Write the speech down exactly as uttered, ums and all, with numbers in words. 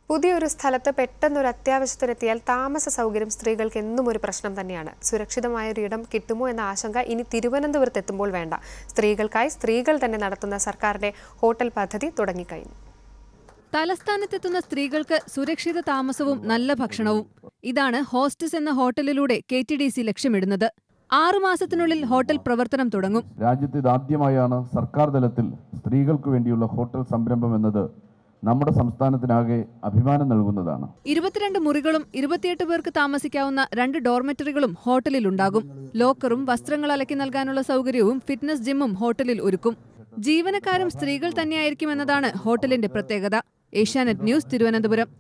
പുതിയൊരു സ്ഥലത്ത് പെട്ടെന്നൊരു അത്യാവശ്യത്തിനെത്തിയാൽ താമസ സൗകര്യം സ്ത്രീകൾക്ക് എന്നും ഒരു പ്രശ്നം തന്നെയാണ്. സുരക്ഷിതമായ ഒരു ഇടം കിട്ടുമോ എന്ന ആശങ്ക ഇനി തിരുവനന്തപുരത്ത് എത്തുമ്പോൾ വേണ്ട. സ്ത്രീകൾക്കായി സ്ത്രീകൾ തന്നെ നടത്തുന്ന സർക്കാരിന്റെ ഹോട്ടൽ പദ്ധതി തുടങ്ങിക്കഴിഞ്ഞു. തലസ്ഥാനത്തെത്തുന്ന സ്ത്രീകൾക്ക് സുരക്ഷിത താമസവും നല്ല ഭക്ഷണവും. ഇതാണ് ഹോസ്റ്റസ് എന്ന ഹോട്ടലിലൂടെ കെ ടി ഡി സി ലക്ഷ്യമിടുന്നത്. ആറുമാസത്തിനുള്ളിൽ ഹോട്ടൽ പ്രവർത്തനം തുടങ്ങും. രാജ്യത്ത് ഇതാദ്യമായാണ് സർക്കാർ തലത്തിൽ സ്ത്രീകൾക്ക് വേണ്ടിയുള്ള ഹോട്ടൽ സംരംഭം എന്നത് നമ്മുടെ സംസ്ഥാനത്തിനാകെ അഭിമാനം നൽകുന്നതാണ്. ഇരുപത്തിരണ്ട് മുറികളും ഇരുപത്തിയെട്ട് പേർക്ക് താമസിക്കാവുന്ന രണ്ട് ഡോർമെറ്ററികളും ഹോട്ടലിലുണ്ടാകും. ലോക്കറും വസ്ത്രങ്ങൾ അലക്കി നൽകാനുള്ള സൗകര്യവും ഫിറ്റ്നസ് ജിമ്മും ഹോട്ടലിൽ ഒരുക്കും. ജീവനക്കാരും സ്ത്രീകൾ തന്നെയായിരിക്കുമെന്നതാണ് ഹോട്ടലിന്റെ പ്രത്യേകത. ഏഷ്യാനെറ്റ് ന്യൂസ്, തിരുവനന്തപുരം.